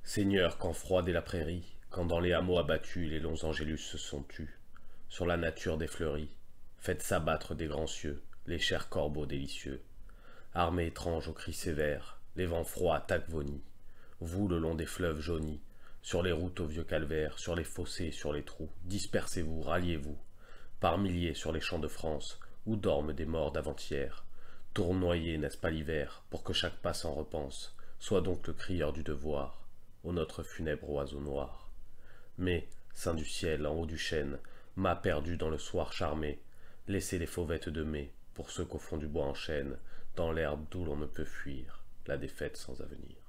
Seigneur, quand froide est la prairie, quand dans les hameaux abattus les longs angélus se sont tus, sur la nature des fleuries, faites s'abattre des grands cieux les chers corbeaux délicieux. Armée étrange aux cris sévères, les vents froids attaquent vos nids. Vous, le long des fleuves jaunis, sur les routes au vieux calvaire, sur les fossés, sur les trous, dispersez-vous, ralliez-vous, par milliers sur les champs de France, où dorment des morts d'avant-hier. Tournoyez, n'est-ce pas l'hiver, pour que chaque pas s'en repense, soit donc le crieur du devoir, ô notre funèbre oiseau noir. Mais, saint du ciel, en haut du chêne, mât perdu dans le soir charmé, laissez les fauvettes de mai, pour ceux qu'au fond du bois enchaînent, dans l'herbe d'où l'on ne peut fuir, la défaite sans avenir.